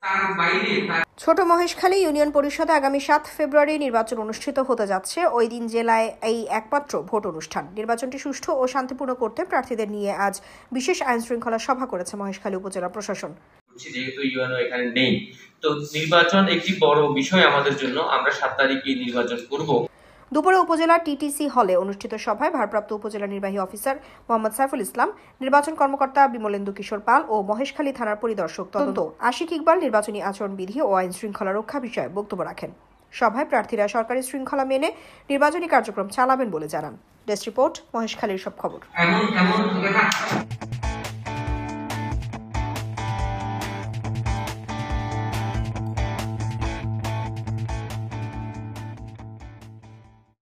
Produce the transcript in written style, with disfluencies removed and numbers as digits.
ছোট মহেশখালী ইউনিয়ন পরিষদে আগামী 7 ফেব্রুয়ারি নির্বাচন অনুষ্ঠিত হতে যাচ্ছে। ওই দিন জেলায় এই একমাত্র ভোট অনুষ্ঠান। নির্বাচনটি সুষ্ঠু ও শান্তিপূর্ণ করতে প্রার্থীদের নিয়ে আজ বিশেষ আইন শৃঙ্খলা সভা করেছে মহেশখালী উপজেলা প্রশাসন। যেহেতু ইউএনও এখানে নেই, তো নির্বাচন একটি বড় বিষয় আমাদের জন্য। আমরা 7 তারিখে নির্বাচন করব। দুপুরে উপজেলা টিটিসি হলে অনুষ্ঠিত সভায় ভারপ্রাপ্ত উপজেলা নির্বাহী অফিসার মোহাম্মদ সাইফুল ইসলাম, নির্বাচন কর্মকর্তা বিমলেন্দু কিশোর পাল ও মহেশখালী থানার পরিদর্শক তদন্ত আশিক ইকবাল নির্বাচনী আচরণবিধি ও আইন শৃঙ্খলা রক্ষা বিষয়ে বক্তব্য রাখেন। সভায় প্রার্থীরা সরকারি শৃঙ্খলা মেনে নির্বাচনী কার্যক্রম চালাবেন বলে জানান। ডেস্ক রিপোর্ট, মহেশখালীর সব খবর।